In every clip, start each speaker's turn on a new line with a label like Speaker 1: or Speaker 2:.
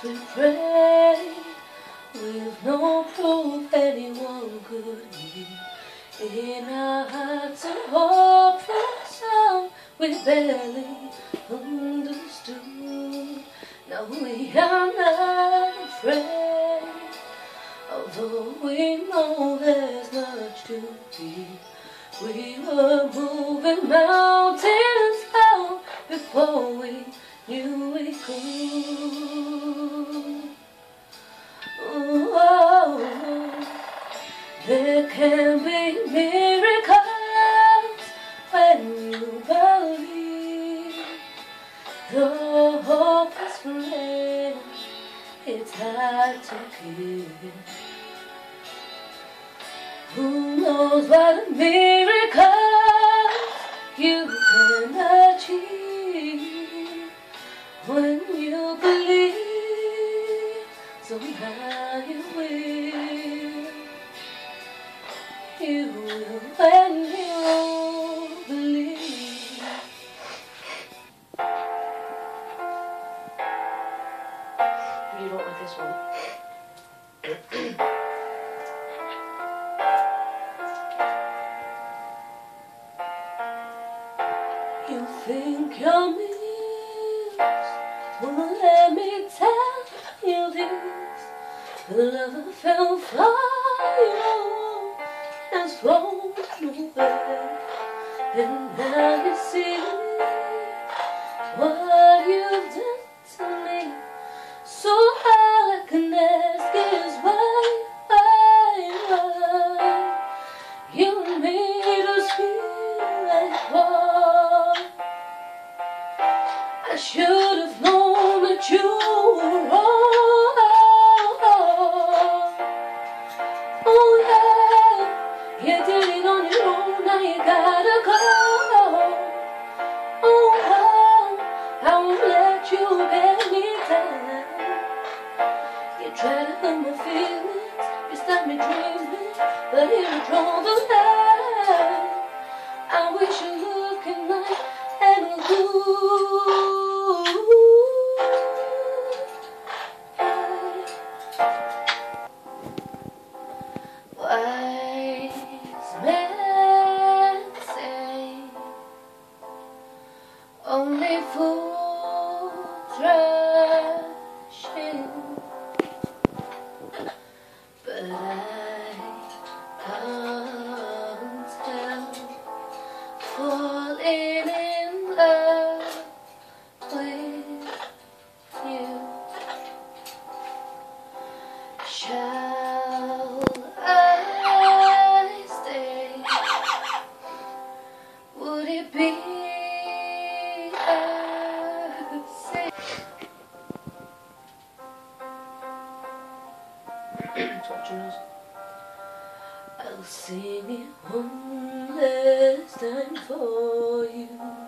Speaker 1: we pray, with no proof anyone could be. In our hearts of hope for some we barely understood. Now we are not afraid, although we know there's much to be. We were moving mountains out before we knew we could. Oh, there can be miracles when you believe. Though hope is fled, it's hard to keep. Who knows what miracles you can achieve when you believe? Somehow you will. You will when you believe. You don't like this one? You think your muse will let me tell you this? The love fell fire has flown away, and now you see what you've done to me. So all I can ask is why you made us feel like war. I should have known that you were wrong. Oh yeah, you did it on your own, now you gotta go. Oh, I won't let you get me down. You try to hurt my feelings, you stop me dreaming, but here you draw the line. I wish you looking like an illusion. Wise men say only fools rush in, but I can't help falling in love with you. Shall I stay? Would it be the same? I'll sing it one last time for you.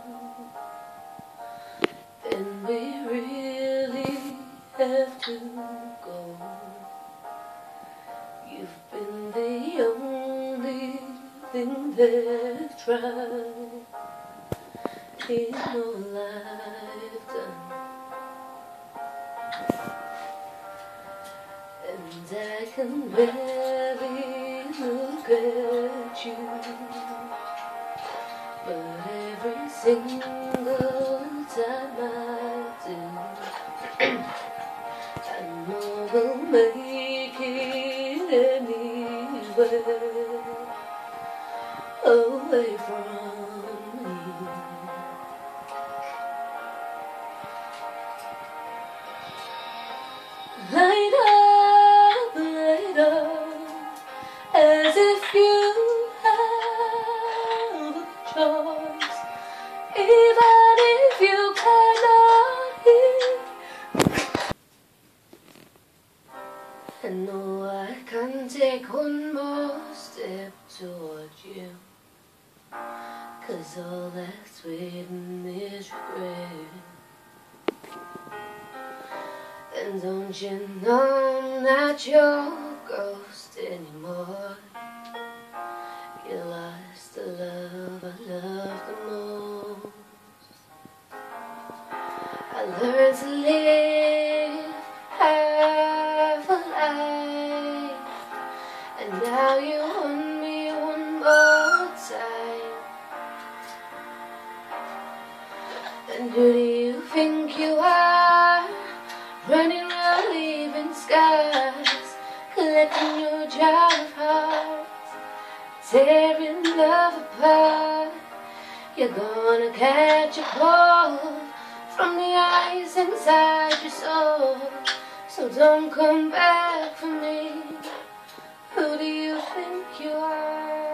Speaker 1: Then we really have to go. You've been the only thing that's tried in my lifetime, and I can barely look at you, but every single time I do, I know we'll make it anywhere away from me. Light up, as if you have a choice, even if you cannot hear. I know I can take one more step towards you, 'cause all that's waiting is regret. And don't you know I'm not your ghost anymore? You lost the love I loved the most. I learned to live And who do you think you are? Running around leaving scars, collecting your jar of hearts, tearing love apart. You're gonna catch a cold from the ice inside your soul. So don't come back for me. Who do you think you are?